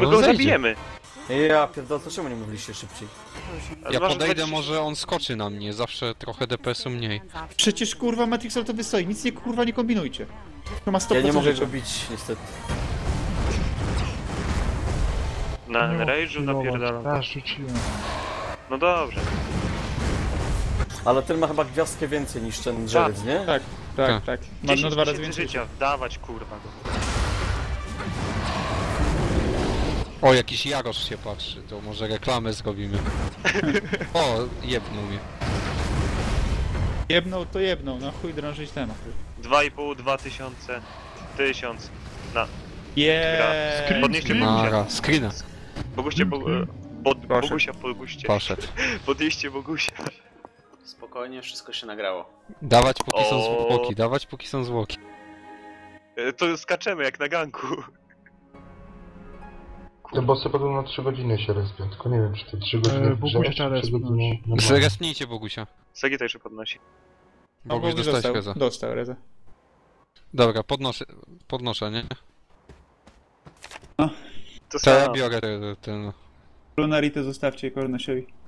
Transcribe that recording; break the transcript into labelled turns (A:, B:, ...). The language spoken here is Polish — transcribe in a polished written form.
A: my
B: No
A: go
B: zejdzie.
A: zabijemy.
C: Ja pierdolę, to czemu nie mówiliście szybciej?
A: Ale
B: Ja
A: masz
B: podejdę,
A: 20
B: może on skoczy na mnie, zawsze trochę DPS-u mniej.
D: Przecież kurwa Matrixel to wystoi, nic nie kurwa nie kombinujcie. To ma 100%
C: Ja nie mogę
D: życia.
C: go bić, niestety.
A: Na rage'u napierdalam.
E: Tak, rzuciłem.
A: No dobrze.
C: Ale ten ma chyba gwiazdkę więcej niż ten drzewiec, nie?
D: Tak,
B: Tak.
D: tak. Ma
A: 10
D: no 2 razy
A: 000
D: więcej.
A: życia, dawać kurwa go.
B: O, jakiś Jarosz się patrzy, to może reklamę zrobimy. O, jebnął mnie.
D: Jebnął, no chuj drążyć temat.
A: 2,5, 2000, 1000.
D: Jeeeeee.
A: Podnieście
B: Nara, screena.
A: Boguście, Bogusia, Boguście.
B: Poszedł.
A: Podnieście Bogusia.
F: Spokojnie, wszystko się nagrało.
B: Dawać póki są
A: O.
B: zwłoki, dawać póki są zwłoki.
A: To skaczemy jak na ganku.
E: Te bossy podobno na 3 godziny się respią, tylko nie wiem czy to 3 godziny
G: Bogusia
E: grzewać,
G: trzeba
E: czy 3
G: respnąć.
E: godziny normalnie.
B: Zrespnijcie Bogusia.
A: Sagi to jeszcze podnosi.
B: Boguś dostałeś reza.
D: Dostał reza.
B: Dobra, podnoszę, nie?
A: To
B: To ja
A: samo.
B: biorę ten...
D: Lunarity zostawcie Kornesiowi.